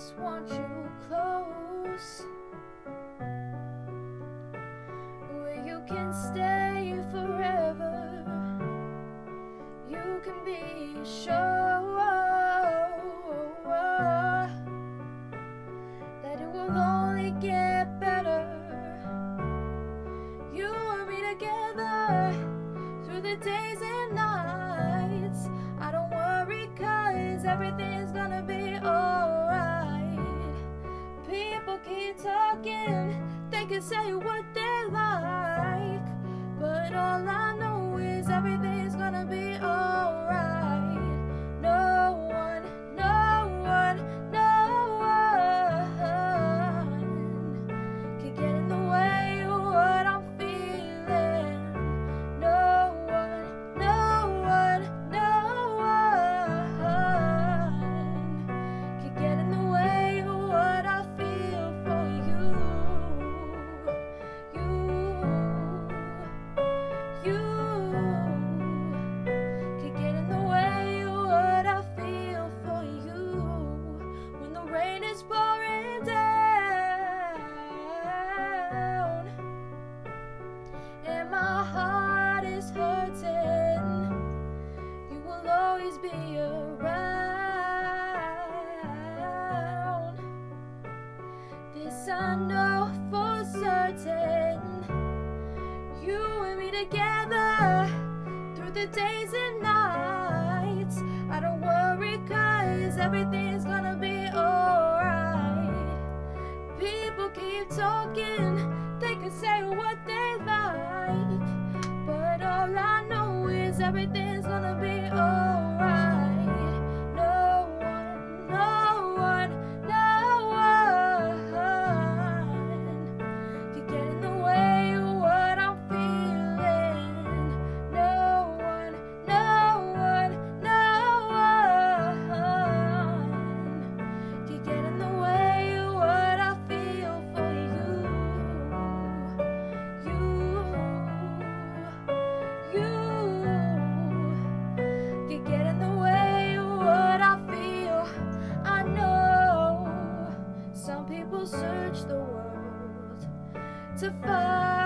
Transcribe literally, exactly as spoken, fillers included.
just want you close, where you can stay forever. You can be sure that it will only get better. You and me together through the days and nights. I don't worry, 'cause everything's gonna be alright. People keep talking, they can say what they like, but all I know is everything's gonna be alright. No one, no one, no one can get in the way of what I'm feeling. No one, no one, no one can get in the way of what I feel for you. You, you can get in the way of what I feel for you. When the rain is pouring down and my heart is hurting, you will always be around. This I know for certain. You and me together through the days and nights. I don't worry, 'cause everything's gonna be alright. People keep talking, they can say what they like, but all I know is everything's gonna be alright. No one, no one, no one can get in the way of what I'm feeling. No one, no one, no one can get in the way of what I feel for you. You, you can get in the way of what I feel. I know some people search the world to find